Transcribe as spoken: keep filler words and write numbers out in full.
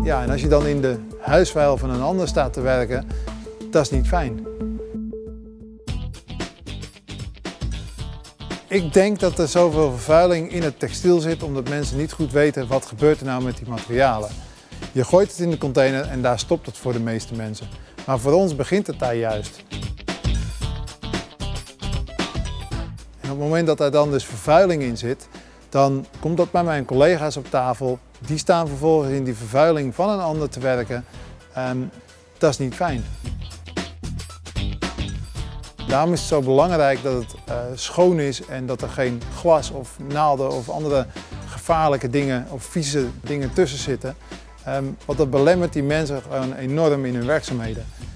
Ja, en als je dan in de huisvuil van een ander staat te werken, dat is niet fijn. Ik denk dat er zoveel vervuiling in het textiel zit omdat mensen niet goed weten wat gebeurt er nou met die materialen. Je gooit het in de container en daar stopt het voor de meeste mensen. Maar voor ons begint het daar juist. En op het moment dat er dan dus vervuiling in zit, dan komt dat bij mijn collega's op tafel. Die staan vervolgens in die vervuiling van een ander te werken. Um, dat is niet fijn. Daarom is het zo belangrijk dat het uh, schoon is en dat er geen glas of naalden of andere gevaarlijke dingen of vieze dingen tussen zitten. Um, want dat belemmert die mensen gewoon enorm in hun werkzaamheden.